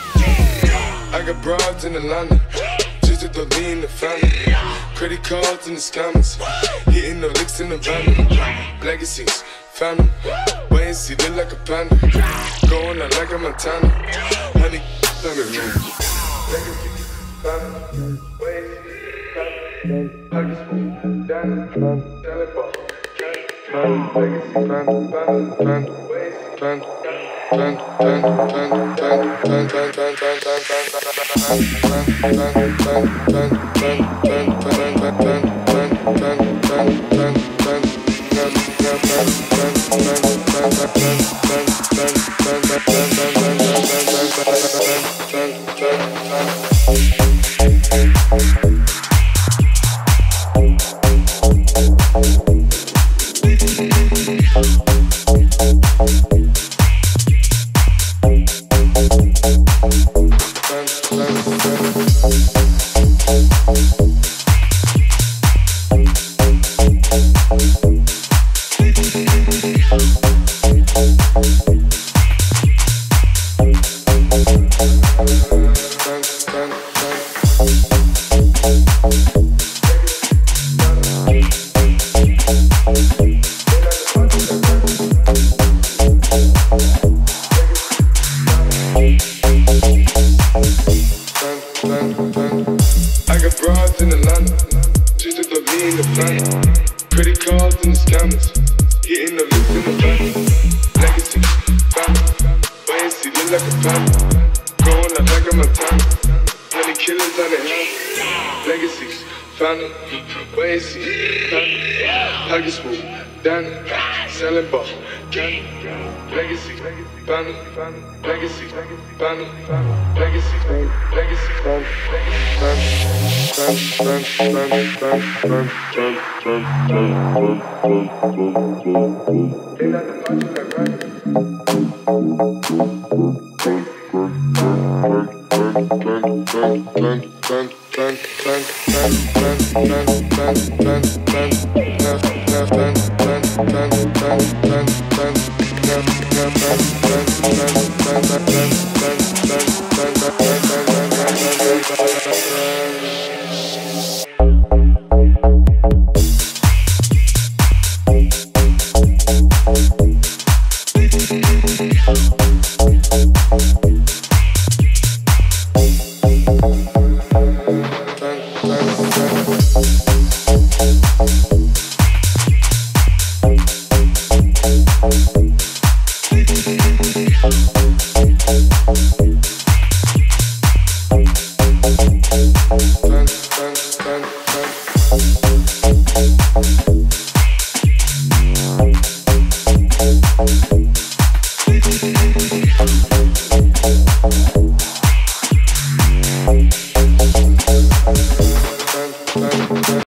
I got broads in Atlanta, just to throw me in the family. Credit cards in the scammers, hitting the licks in the van. Legacies, family, wait and see, look like a panda. Going out like a Montana, honey, let me roll. Legacies, family, wait and see, family. Huggy spoon, Danny, Danny ball. Legacy, family, wait and see, I got broads in Atlanta, just to throw me in the plan. Credit cards in the scammers, hitting the licks in the van. Legacy, family, wait and see, look like a panda. Going out like a Montana, honey killers on the hand. Legacies, family, wait and see, family. Huggy spoon, Danny, selling ball, candy. Legacy, family, legacy, family, legacy, legacy, family.